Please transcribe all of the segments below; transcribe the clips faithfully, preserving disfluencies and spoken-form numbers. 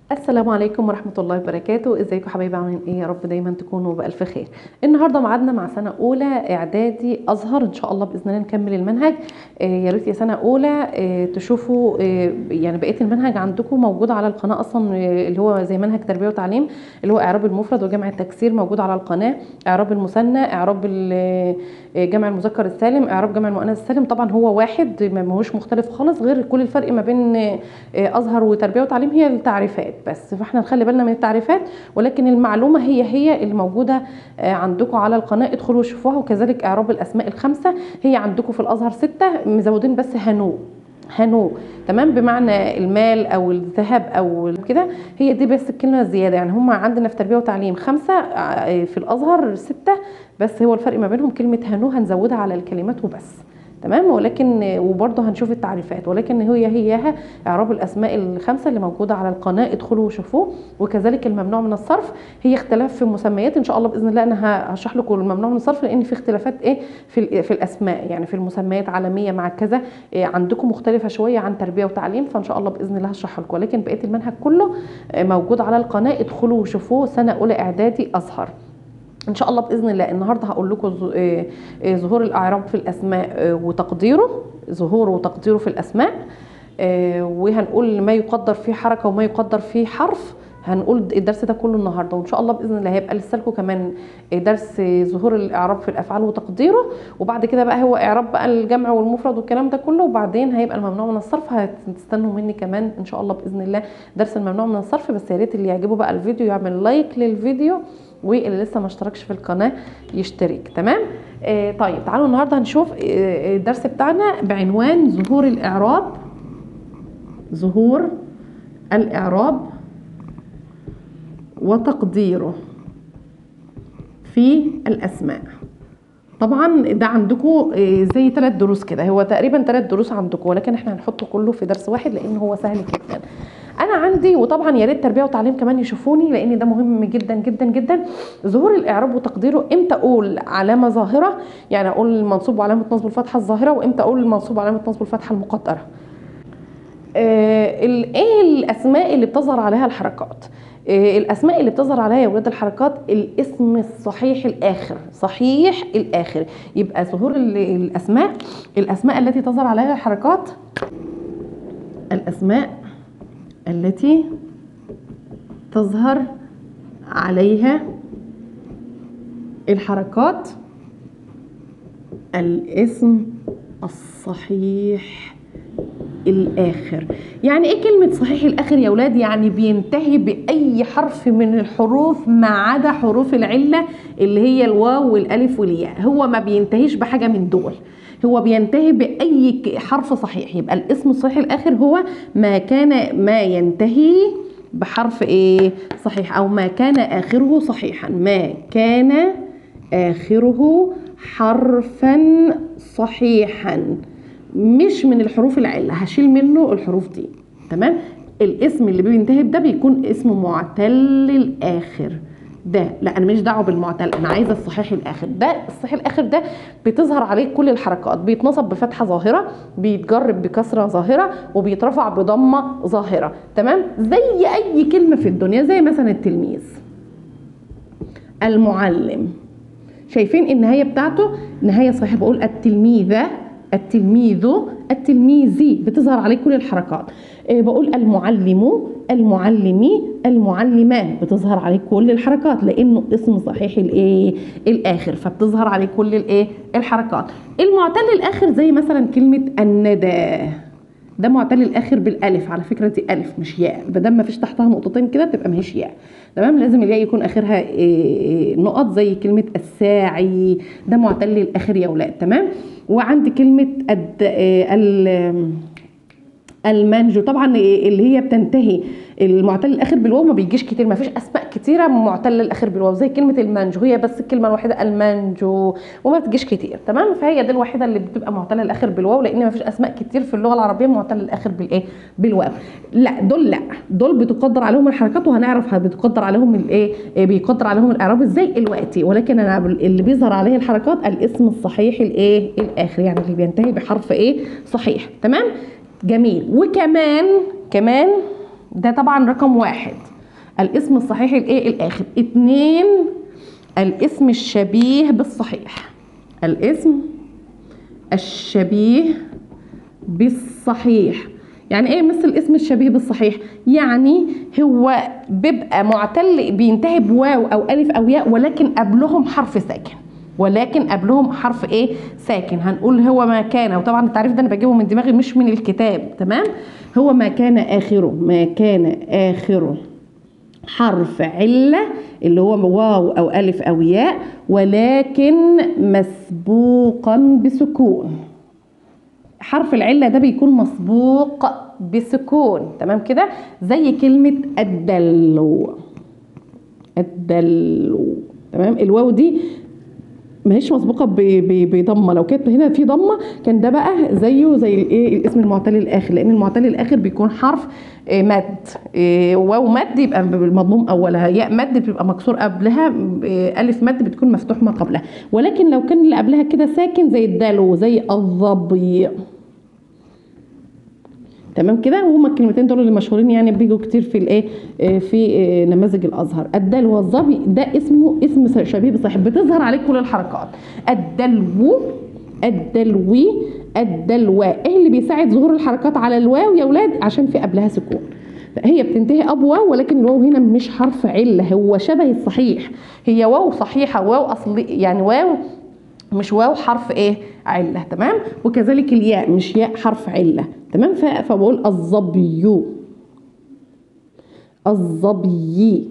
السلام عليكم ورحمة الله وبركاته. ازيكم حبايبي، عاملين ايه؟ يا رب دايما تكونوا بألف خير. النهارده ميعادنا مع سنة أولى إعدادي أزهر، إن شاء الله بإذن الله نكمل المنهج. آه يا ريت يا سنة أولى آه تشوفوا آه يعني بقية المنهج عندكم موجود على القناة أصلا، آه اللي هو زي منهج تربية وتعليم، اللي هو إعراب المفرد وجمع التكسير موجود على القناة، إعراب المثنى، إعراب جمع المذكر السالم، إعراب جمع المؤنث السالم. طبعا هو واحد ما هوش مختلف خالص، غير كل الفرق ما بين آه أزهر وتربية وتعليم هي التعريفات بس، فاحنا نخلي بالنا من التعريفات، ولكن المعلومه هي هي اللي موجوده عندكم على القناه، ادخلوا شوفوها. وكذلك اعراب الاسماء الخمسه هي عندكم في الازهر سته، مزودين بس هنو هنو تمام، بمعنى المال او الذهب او كده، هي دي بس الكلمه الزياده. يعني هم عندنا في تربيه وتعليم خمسه، في الازهر سته بس، هو الفرق ما بينهم كلمه هنو هنزودها على الكلمات وبس، تمام. ولكن وبرضه هنشوف التعريفات، ولكن هي هيها اعراب الاسماء الخمسه اللي موجوده على القناه، ادخلوا وشوفوه. وكذلك الممنوع من الصرف، هي اختلاف في المسميات، ان شاء الله باذن الله انا هشرح لكم الممنوع من الصرف، لان في اختلافات ايه في في الاسماء، يعني في المسميات عالميه مع كذا، إيه عندكم مختلفه شويه عن تربيه وتعليم، فان شاء الله باذن الله هشرح لكم. ولكن بقيه المنهج كله موجود على القناه، ادخلوا وشوفوه. سنه اولى اعدادي ازهر ان شاء الله باذن الله. النهارده هقول لكم ظهور الاعراب في الاسماء وتقديره، ظهوره وتقديره في الاسماء، وهنقول ما يقدر فيه حركه وما يقدر فيه حرف. هنقول الدرس ده كله النهارده، وان شاء الله باذن الله هيبقى لسه لكم كمان درس ظهور الاعراب في الافعال وتقديره، وبعد كده بقى هو اعراب بقى الجمع والمفرد والكلام ده كله، وبعدين هيبقى الممنوع من الصرف. هتستنوا مني كمان ان شاء الله باذن الله درس الممنوع من الصرف. بس يا ريت اللي يعجبه بقى الفيديو يعمل لايك للفيديو، واللي لسه ما اشتركش في القناه يشترك، تمام. آه طيب تعالوا النهارده هنشوف آه الدرس بتاعنا بعنوان ظهور الاعراب، ظهور الاعراب وتقديره في الاسماء. طبعا ده عندكم زي ثلاث دروس كده، هو تقريبا ثلاث دروس عندكم، ولكن احنا هنحطه كله في درس واحد لان هو سهل جدا. انا عندي، وطبعا يا ريت تربيه وتعليم كمان يشوفوني لان ده مهم جدا جدا جدا. ظهور الاعراب وتقديره، امتى اقول علامه ظاهره، يعني اقول المنصوب وعلامه نصب الفتحه الظاهره، وامتى اقول المنصوب وعلامه نصب الفتحه المقدره. آه ايه الاسماء اللي بتظهر عليها الحركات؟ آه الاسماء اللي بتظهر عليها يا ولاد الحركات الاسم الصحيح الاخر، صحيح الاخر. يبقى ظهور الاسماء، الاسماء التي تظهر عليها الحركات، الاسماء التي تظهر عليها الحركات الاسم الصحيح الاخر. يعني ايه كلمة صحيح الاخر يا ولاد؟ يعني بينتهي باي حرف من الحروف ما عدا حروف العلة اللي هي الواو والالف والياء، هو ما بينتهيش بحاجة من دول، هو بينتهي باي حرف صحيح. يبقى الاسم الصحيح الاخر هو ما كان ما ينتهي بحرف ايه صحيح، او ما كان اخره صحيحا، ما كان اخره حرفا صحيحا، مش من الحروف العله، هشيل منه الحروف دي، تمام. الاسم اللي بينتهي بده بيكون اسم معتل الاخر، ده لا انا مش دعوه بالمعتل، انا عايزه الصحيح الاخر. ده الصحيح الاخر ده بتظهر عليه كل الحركات، بيتنصب بفتحه ظاهره، بيتجرب بكسره ظاهره، وبيترفع بضمه ظاهره، تمام. زي اي كلمه في الدنيا، زي مثلا التلميذ، المعلم. شايفين النهايه بتاعته نهايه صحيحه، بقول التلميذه، التلميذ، التلميذي، بتظهر عليه كل الحركات. إيه بقول المعلم، المعلمي، المعلمات، بتظهر عليه كل الحركات لانه اسم صحيح الايه الاخر، فبتظهر عليه كل الايه الحركات. المعتل الاخر زي مثلا كلمه الندى، ده معتل الاخر بالالف، على فكره دي الف مش ياء، ما دام ما فيش تحتها نقطتين كده تبقى ما هيش ياء، تمام. لازم الياء يكون اخرها إيه نقط، زي كلمه الساعي، ده معتل الاخر يا ولاد، تمام. وعندي كلمه الد... ال المنجو، طبعا اللي هي بتنتهي المعتل الاخر بالواو ما بيجيش كتير، ما فيش اسماء كتيره معتله الاخر بالواو زي كلمه المنجو، هي بس الكلمه الوحيده المنجو وما بتجيش كتير، تمام. فهي دي الوحيده اللي بتبقى معتله الاخر بالواو، لان ما فيش اسماء كتير في اللغه العربيه معتله الاخر بالايه بالواو. لا دول لا دول بتقدر عليهم الحركات، وهنعرف بتقدر عليهم الايه بيقدر عليهم الاعراب ازاي دلوقتي. ولكن انا اللي بيظهر عليه الحركات الاسم الصحيح الايه الاخر، يعني اللي بينتهي بحرف ايه صحيح، تمام. جميل. وكمان كمان ده طبعا رقم واحد الاسم الصحيح الايه الاخر. اتنين الاسم الشبيه بالصحيح، الاسم الشبيه بالصحيح. يعني ايه مثل الاسم الشبيه بالصحيح؟ يعني هو بيبقى معتل بينتهي بواو او الف او ياء ولكن قبلهم حرف ساكن، ولكن قبلهم حرف ايه ساكن. هنقول هو ما كان، وطبعا التعريف ده انا بجيبه من دماغي مش من الكتاب، تمام. هو ما كان اخره، ما كان اخره حرف علة اللي هو واو او الف او ياء ولكن مسبوقا بسكون. حرف العلة ده بيكون مسبوق بسكون، تمام كده. زي كلمة الدلو، الدلو، تمام. الواو دي ما هيش مسبوقه بضمه، لو كانت هنا في ضمه كان ده بقى زيه زي الايه الاسم المعتل الاخر، لان المعتل الاخر بيكون حرف مد. واو مد يبقى المضموم اولها، ياء مد بيبقى مكسور قبلها، الف مد بتكون مفتوح ما قبلها. ولكن لو كان اللي قبلها كده ساكن زي الدلو، زي الظبي، تمام كده. وهما الكلمتين دول اللي مشهورين يعني بيجوا كتير في الايه في نماذج الازهر. الدلو والظبي ده اسمه اسم شبيه بالصحيح، بتظهر عليه كل الحركات. الدلو، الدلوي، الدلواء. ايه اللي بيساعد ظهور الحركات على الواو يا ولاد؟ عشان في قبلها سكون. هي بتنتهي اب واو، ولكن الواو هنا مش حرف عله، هو شبه الصحيح، هي واو صحيحه، واو اصلي يعني واو مش واو حرف ايه عله، تمام. وكذلك الياء مش ياء حرف عله، تمام. فبقول الظبي، الظبي،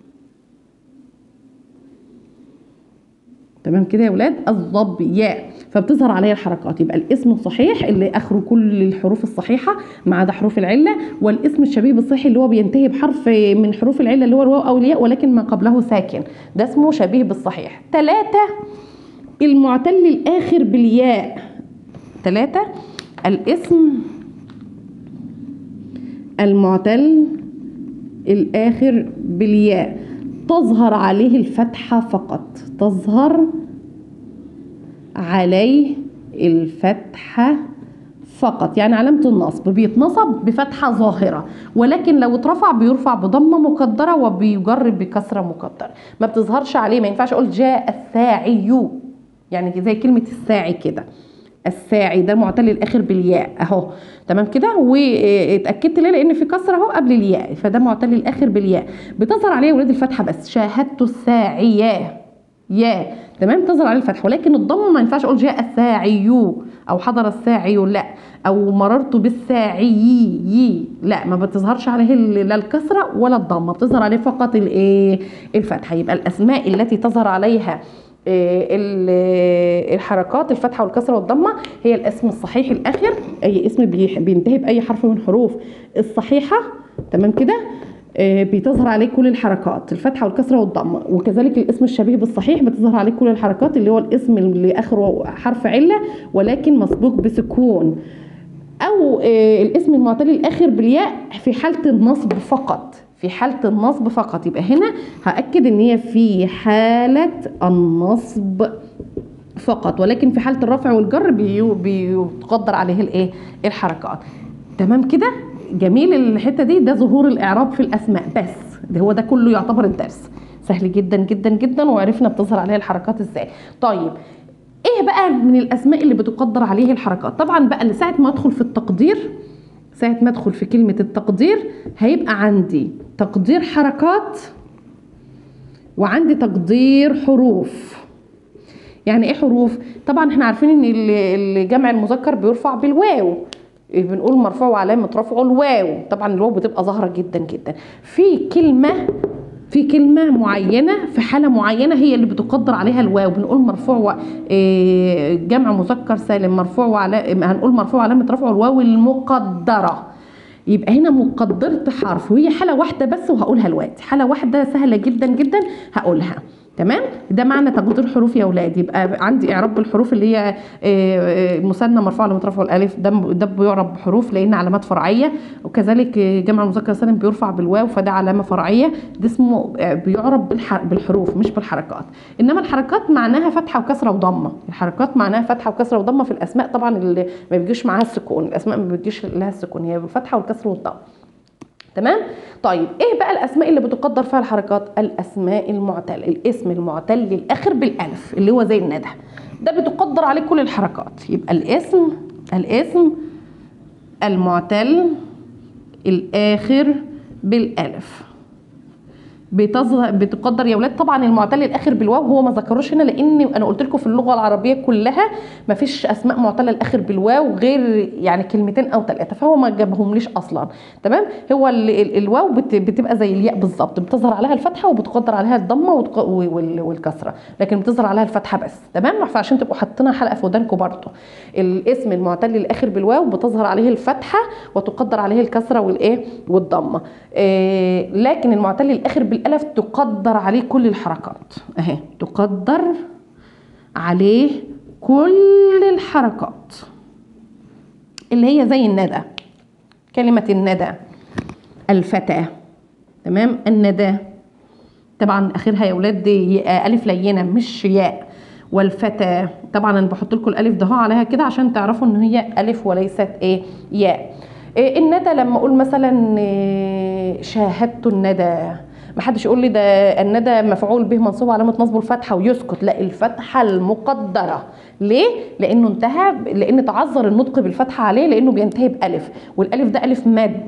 تمام كده يا ولاد. الظبياء، فبتظهر عليها الحركات. يبقى الاسم الصحيح اللي اخره كل الحروف الصحيحه ما عدا حروف العله، والاسم الشبيه بالصحيح اللي هو بينتهي بحرف من حروف العله اللي هو الواو او الياء ولكن ما قبله ساكن، ده اسمه شبيه بالصحيح. ثلاثة المعتل الاخر بالياء. ثلاثة الاسم المعتل الآخر بالياء تظهر عليه الفتحة فقط، تظهر عليه الفتحة فقط. يعني علامة النصب بيتنصب بفتحة ظاهرة، ولكن لو اترفع بيرفع بضمة مقدرة وبيجر بكسرة مقدرة، ما بتظهرش عليه. ما ينفعش اقول جاء الساعي، يعني زي كلمة الساعي كده، الساعي ده معتل الاخر بالياء اهو، تمام كده. واتاكدت ليه؟ لان في كسره اهو قبل الياء، فده معتل الاخر بالياء، بتظهر عليه ولاد الفتحه بس. شاهدت الساعيه، يا، تمام، تظهر عليه الفتحه. ولكن الضم ما ينفعش اقول جاء الساعي او حضر الساعي، لا، او مررت بالساعي، لا، ما بتظهرش عليه لا الكسره ولا الضمه، بتظهر عليه فقط الايه الفتحه. يبقى الاسماء التي تظهر عليها الحركات الفتحه والكسره والضمه هي الاسم الصحيح الاخر، اي اسم بينتهي باي حرف من حروف الصحيحه، تمام كده، بتظهر عليه كل الحركات الفتحه والكسره والضمه. وكذلك الاسم الشبيه بالصحيح بتظهر عليه كل الحركات، اللي هو الاسم اللي اخره حرف عله ولكن مسبوق بسكون. او الاسم المعتل الاخر بالياء في حاله النصب فقط، في حالة النصب فقط. يبقى هنا هأكد ان هي في حالة النصب فقط، ولكن في حالة الرفع والجر بيتقدر عليه الايه الحركات، تمام كده. جميل الحتة دي، ده ظهور الاعراب في الاسماء بس، ده هو ده كله يعتبر الدرس سهل جدا جدا جدا، وعرفنا بتظهر عليها الحركات ازاي. طيب ايه بقى من الاسماء اللي بتقدر عليه الحركات؟ طبعا بقى لساعة ما ادخل في التقدير، ساعة ما ادخل في كلمة التقدير هيبقى عندي تقدير حركات وعندي تقدير حروف. يعني ايه حروف؟ طبعا احنا عارفين ان الجمع المذكر بيرفع بالواو، بنقول مرفوع وعلامة رفعه الواو، طبعا الواو بتبقى ظاهرة جدا جدا. في كلمة في كلمة معينة في حالة معينة هي اللي بتقدر عليها الواو، بنقول مرفوع جمع مذكر سالم مرفوع وعلامة، هنقول مرفوع وعلامة رفعه الواو المقدرة. يبقى هنا مقدرة حرف، وهي حالة واحدة بس وهقولها دلوقتي، حالة واحدة سهلة جدا جدا هقولها، تمام. ده معنى تقدير حروف يا اولاد. يبقى عندي اعراب بالحروف اللي هي مثنى مرفوع علامه رفعه الالف، ده ده بيعرب بحروف لان علامات فرعيه. وكذلك جمع المذكر السالم بيرفع بالواو، فده علامه فرعيه، ده اسمه بيعرب بالحروف مش بالحركات. انما الحركات معناها فتحه وكسره وضمه، الحركات معناها فتحه وكسره وضمه في الاسماء، طبعا اللي ما بيجيش معاها السكون، الاسماء ما بيجيش لها السكون، هي بالفتحه والكسر والضم، تمام. طيب ايه بقى الاسماء اللي بتقدر فيها الحركات؟ الاسماء المعتله، الاسم المعتل الاخر بالالف اللي هو زي الندى، ده بتقدر عليه كل الحركات. يبقى الاسم الاسم المعتل الاخر بالالف بتظهر بتقدر يا ولاد. طبعا المعتل الاخر بالواو هو ما ذكروش هنا، لان انا قلت لكم في اللغه العربيه كلها ما فيش اسماء معتله الاخر بالواو غير يعني كلمتين او ثلاثه، فهو ما جابهم ليش اصلا. تمام. هو ال ال الواو بت بتبقى زي الياء بالظبط، بتظهر عليها الفتحه وبتقدر عليها الضمه والكسره، لكن بتظهر عليها الفتحه بس. تمام. فعشان تبقوا حاطينها حلقه في ودانكم برضه، الاسم المعتل الاخر بالواو بتظهر عليه الفتحه وتقدر عليه الكسره والايه والضمه. إيه لكن المعتل الاخر بالالف تقدر عليه كل الحركات اهي، تقدر عليه كل الحركات اللي هي زي الندى، كلمة الندى، الفتى. تمام. الندى طبعا اخرها يا ولاد الف لينه مش ياء، والفتى طبعا انا بحط لكم الالف ده عليها كده عشان تعرفوا ان هي الف وليست ايه ياء. إيه الندى لما اقول مثلا إيه شاهدت الندى، ما حدش يقول لي ده الندى مفعول به منصوب علامه نصبه الفتحه ويسكت، لا الفتحه المقدره. ليه؟ لانه انتهى، لان تعذر النطق بالفتحه عليه لانه بينتهي بالف، والالف ده الف مد.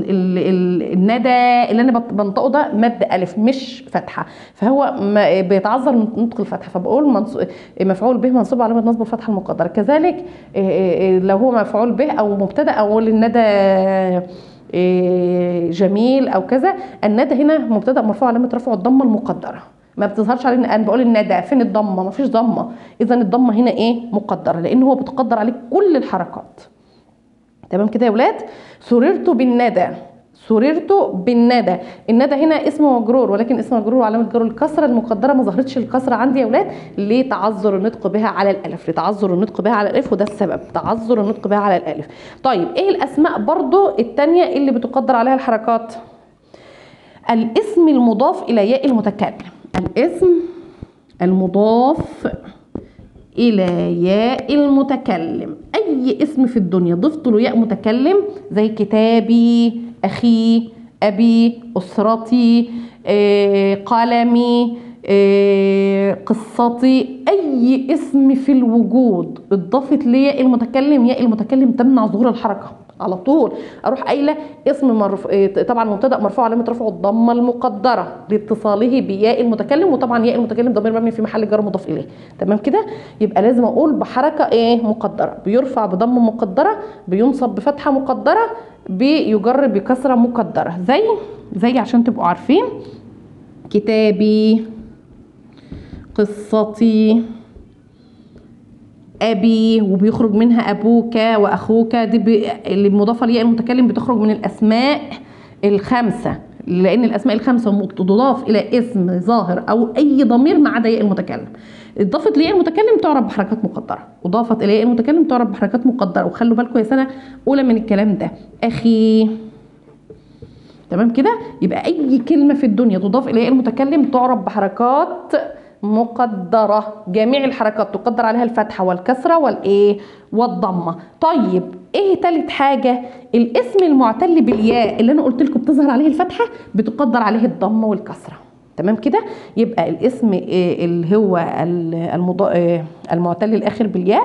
الندى اللي انا بنطقه ده مد الف مش فتحه، فهو بيتعذر نطق الفتحه، فبقول مفعول به منصوب علامه نصبه الفتحه المقدره. كذلك لو هو مفعول به او مبتدا، او اقول الندى جميل او كذا، الندى هنا مبتدا مرفوع علامه رفعه الضمه المقدره، ما بتظهرش عليه. انا بقول الندى فين الضمه؟ ما فيش ضمه، اذا الضمه هنا ايه مقدره، لان هو بتقدر عليه كل الحركات. تمام كده يا ولاد. سررت بالندى، سررت بالندى، الندى هنا اسم مجرور، ولكن اسم مجرور وعلامه جره الكسره المقدره، ما ظهرتش الكسره عندي يا ولاد لتعذر النطق بها على الالف، لتعذر النطق بها على الالف، وده السبب، تعذر النطق بها على الالف. طيب ايه الاسماء برضو الثانيه اللي بتقدر عليها الحركات؟ الاسم المضاف الى ياء المتكلم، الاسم المضاف الى ياء المتكلم، اي اسم في الدنيا ضفت له ياء متكلم زي كتابي، اخي، ابي، اسرتي، آه، قلمي، آه، قصتي، اي اسم في الوجود اضافت لي ياء المتكلم، ياء المتكلم تمنع ظهور الحركه على طول. اروح قايله اسم مرف... طبعا مبتدا مرفوع علامه رفعه الضمه المقدره لاتصاله بياء المتكلم، وطبعا ياء المتكلم ضمير مبني في محل جر مضاف اليه. تمام كده. يبقى لازم اقول بحركه ايه مقدره، بيرفع بضمه مقدره، بينصب بفتحه مقدره، بيجر بكسره مقدره، زي زي عشان تبقوا عارفين كتابي، قصتي، ابي، وبيخرج منها ابوك واخوك، دي اللي مضافه لياء المتكلم بتخرج من الاسماء الخمسه، لان الاسماء الخمسه تضاف الى اسم ظاهر او اي ضمير ما عدا ياء المتكلم. اضافت لياء المتكلم تعرف بحركات مقدره، اضافت الى ياء المتكلم تعرف بحركات مقدره. وخلوا بالكم يا سنه اولى من الكلام ده، اخي. تمام كده. يبقى اي كلمه في الدنيا تضاف الى ياء المتكلم تعرف بحركات مقدرة، جميع الحركات تقدر عليها الفتحة والكسرة والايه والضمة. طيب ايه تالت حاجة؟ الاسم المعتل بالياء اللي انا قلت لكم بتظهر عليه الفتحة بتقدر عليه الضمة والكسرة. تمام كده. يبقى الاسم إيه اللي هو المضا... المعتل الاخر بالياء،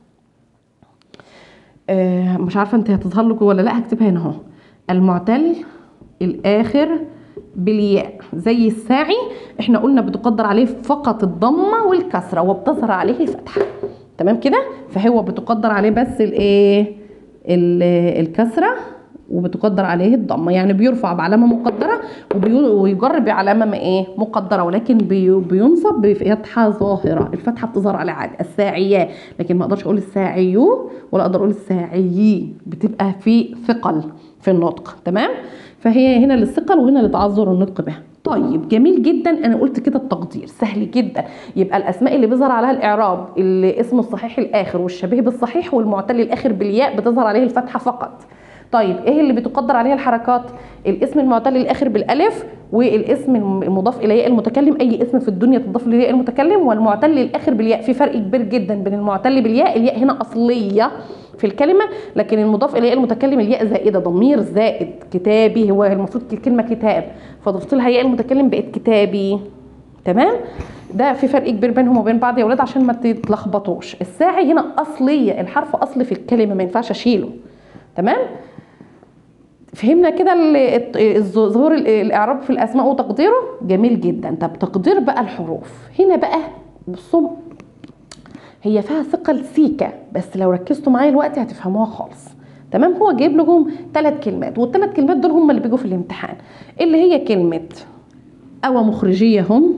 آه مش عارفة انت هتظهر لكم ولا لا، هكتبها هنا اهو، المعتل الاخر بالياء زي الساعي، احنا قلنا بتقدر عليه فقط الضمه والكسره وبتظهر عليه الفتحه. تمام كده. فهو بتقدر عليه بس الايه الكسره وبتقدر عليه الضمه، يعني بيرفع بعلامه مقدره ويجر بعلامه ايه مقدره، ولكن بينصب بفتحه ظاهره، الفتحه بتظهر عليه عادي، الساعية، لكن ما اقدرش اقول الساعيو ولا اقدر اقول الساعيي، بتبقى في ثقل في النطق. تمام. فهي هنا للثقل وهنا لتعذر النطق بها. طيب جميل جدا. انا قلت كده التقدير سهل جدا. يبقى الاسماء اللي بيظهر عليها الاعراب الاسم الصحيح الاخر والشبيه بالصحيح والمعتل الاخر بالياء بتظهر عليه الفتحه فقط. طيب ايه اللي بتقدر عليها الحركات؟ الاسم المعتل الاخر بالالف، والاسم المضاف الى ياء المتكلم، اي اسم في الدنيا تضاف لياء المتكلم، والمعتل الاخر بالياء. في فرق كبير جدا بين المعتل بالياء، الياء هنا اصليه في الكلمه، لكن المضاف الى ياء المتكلم الياء زائده، ضمير زائد. كتابي هو المفروض الكلمه كتاب، فضفت لها ياء المتكلم بقت كتابي. تمام؟ ده في فرق كبير بينهم وبين بعض يا اولاد عشان ما تتلخبطوش. الساعي هنا اصليه، الحرف اصلي في الكلمه ما ينفعش اشيله. تمام؟ فهمنا كده ظهور الاعراب في الاسماء وتقديره؟ جميل جدا. طب تقدير بقى الحروف هنا بقى، بصوا هي فيها ثقل سيكه، بس لو ركزتوا معايا الوقت هتفهموها خالص. تمام؟ هو جايب لهم ثلاث كلمات، والثلاث كلمات دول هم اللي بيجوا في الامتحان، اللي هي كلمه او مخرجيهم،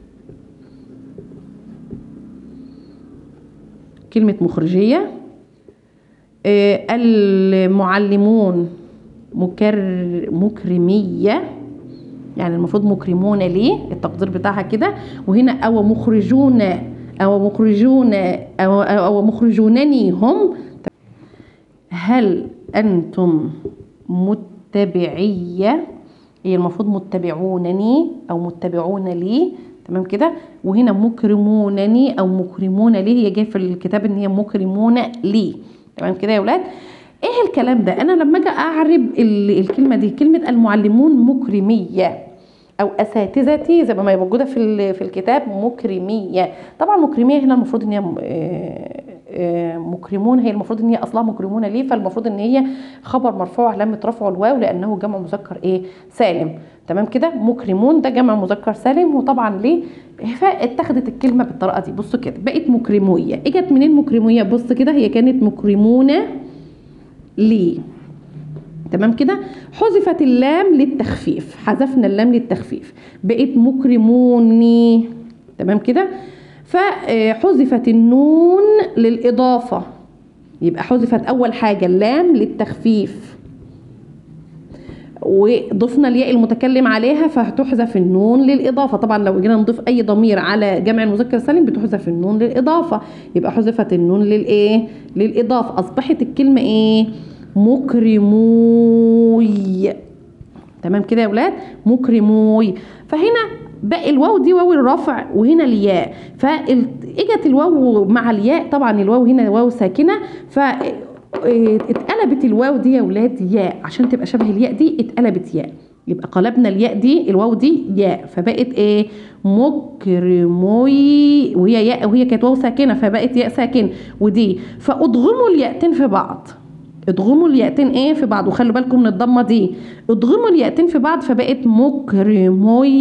كلمه مخرجيه، آه المعلمون مكر مكرميه، يعني المفروض مكرمون ليه التقدير بتاعها كده، وهنا او مخرجون او مخرجون او او مخرجونني هم. هل انتم متبعيه، هي المفروض متبعونني او متبعون لي. تمام كده؟ وهنا مكرمونني او مكرمون لي، هي جايه في الكتاب ان هي مكرمون لي. تمام كده يا ولاد؟ ايه الكلام ده؟ انا لما اجي اعرب الكلمه دي، كلمه المعلمون مكرميه او اساتذتي زي ما هي موجوده في في الكتاب مكرميه. طبعا مكرميه هنا المفروض ان هي مكرمون، هي المفروض ان هي اصلها مكرمون ليه، فالمفروض ان هي خبر مرفوع علامه رفعه الواو لانه جمع مذكر ايه سالم. تمام كده؟ مكرمون ده جمع مذكر سالم، وطبعا ليه فاتخذت الكلمه بالطريقه دي. بصوا كده بقت مكرميه. اجت منين مكرميه؟ بص كده هي كانت مكرمونه ليه. تمام كده؟ حذفت اللام للتخفيف، حذفنا اللام للتخفيف بقت مكرموني. تمام كده؟ فحذفت النون للإضافة، يبقى حذفت أول حاجة اللام للتخفيف، وضفنا الياء المتكلم عليها فهتحذف النون للإضافة. طبعا لو جينا نضيف أي ضمير على جمع المذكر السالم بتحذف النون للإضافة، يبقى حذفت النون للإيه؟ للإضافة. أصبحت الكلمة إيه؟ مكرموي. تمام كده يا ولاد؟ مكرموي. فهنا بقى الواو دي واو الرفع، وهنا الياء، فاجت الواو مع الياء. طبعا الواو هنا واو ساكنه، ف اتقلبت الواو دي يا ولاد ياء عشان تبقى شبه الياء دي، اتقلبت ياء، يبقى قلبنا الياء دي الواو دي ياء، فبقت ايه؟ مكرموي، وهي ياء وهي كانت واو ساكنه فبقت ياء ساكن ودي، فاضغموا الياءتين في بعض. اضغموا الياءتين ايه في بعض، وخلوا بالكم من الضمه دي، اضغموا الياءتين في بعض فبقت مكرموي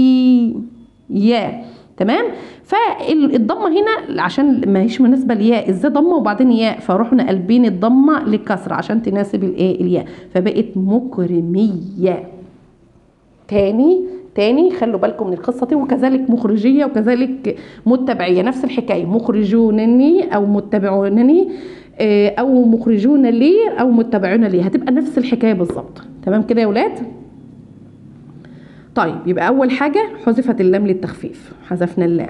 ياء. تمام؟ فالضمه هنا عشان ما هيش مناسبه لياء، ازاي ضمه وبعدين ياء، فروحنا قلبين الضمه للكسر عشان تناسب الايه الياء، فبقت مكرميه. تاني تاني خلوا بالكم من القصه دي. وكذلك مخرجيه وكذلك متبعيه، نفس الحكايه، مخرجونني او متبعونني او مخرجون لي او متبعون لي، هتبقى نفس الحكايه بالظبط. تمام كده يا ولاد؟ طيب يبقى اول حاجه حذفت اللام للتخفيف، حذفنا اللام.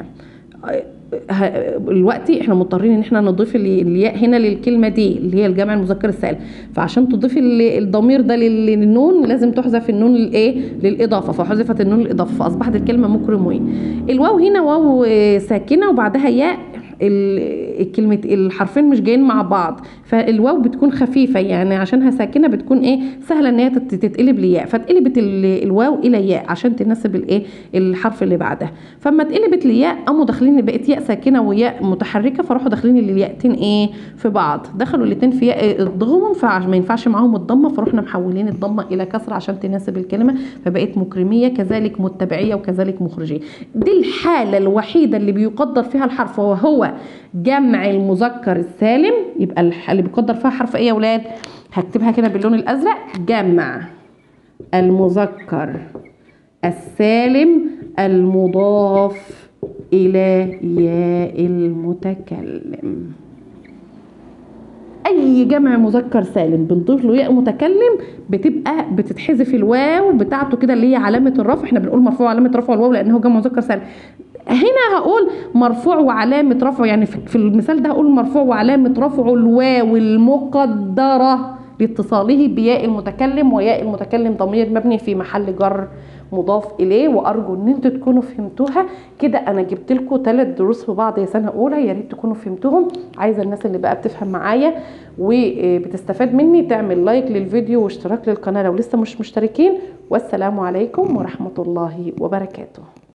دلوقتي احنا مضطرين ان احنا نضيف الياء هنا للكلمه دي اللي هي الجمع المذكر السالم، فعشان تضيف الضمير ده للنون لازم تحذف النون للايه؟ للاضافه، فحذفت النون للاضافه فاصبحت الكلمه مكرموي. الواو هنا واو ساكنه وبعدها ياء، الكلمه الحرفين مش جايين مع بعض، فالواو بتكون خفيفه، يعني عشانها ساكنه بتكون ايه؟ سهله ان هي تتقلب لياء، فاتقلبت الواو الى ياء عشان تناسب الايه؟ الحرف اللي بعدها. فاما اتقلبت لياء قاموا داخلين، بقت ياء ساكنه وياء متحركه، فراحوا داخلين الياءتين ايه؟ في بعض، دخلوا الاثنين في ياء اضغمهم، فما ينفعش معاهم الضمه، فروحنا محولين الضمه الى كسر عشان تناسب الكلمه، فبقت مكرميه، كذلك متبعيه وكذلك مخرجيه. دي الحاله الوحيده اللي بيقدر فيها الحرف وهو جمع المذكر السالم. يبقى اللي بيقدر فيها حرف ايه يا ولاد؟ هكتبها كده باللون الازرق، جمع المذكر السالم المضاف الى ياء المتكلم. اي جمع مذكر سالم بنضيف له ياء متكلم بتبقى بتتحذف الواو بتاعته كده اللي هي علامه الرفع، احنا بنقول مرفوع علامه رفع الواو لان هو جمع مذكر سالم. هنا هقول مرفوع وعلامه رفعه، يعني في المثال ده هقول مرفوع وعلامه رفعه الواو المقدره لاتصاله بياء المتكلم، وياء المتكلم ضمير مبني في محل جر مضاف اليه. وارجو ان انتوا تكونوا فهمتوها كده. انا جبت لكم ثلاث دروس في بعض يا سنه اولى، يا ريت تكونوا فهمتوهم. عايزه الناس اللي بقى بتفهم معايا وبتستفاد مني تعمل لايك للفيديو واشتراك للقناه لو لسه مش مشتركين. والسلام عليكم ورحمه الله وبركاته.